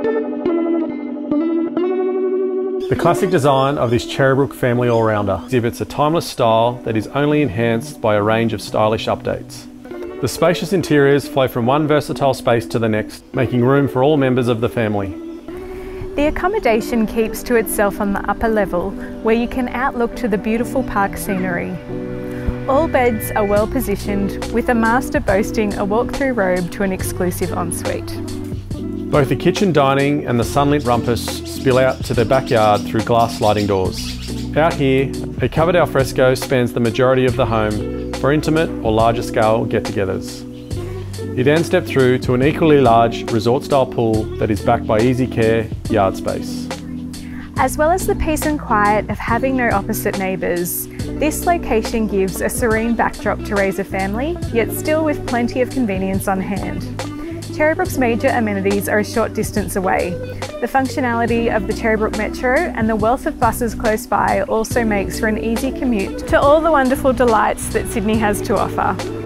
The classic design of this Cherrybrook family all-rounder exhibits a timeless style that is only enhanced by a range of stylish updates. The spacious interiors flow from one versatile space to the next, making room for all members of the family. The accommodation keeps to itself on the upper level, where you can outlook to the beautiful park scenery. All beds are well positioned, with a master boasting a walk-through robe to an exclusive ensuite. Both the kitchen dining and the sunlit rumpus spill out to their backyard through glass sliding doors. Out here, a covered alfresco spans the majority of the home for intimate or larger scale get-togethers. You then step through to an equally large resort-style pool that is backed by easy care yard space. As well as the peace and quiet of having no opposite neighbours, this location gives a serene backdrop to raise a family, yet still with plenty of convenience on hand. Cherrybrook's major amenities are a short distance away. The functionality of the Cherrybrook Metro and the wealth of buses close by also makes for an easy commute to all the wonderful delights that Sydney has to offer.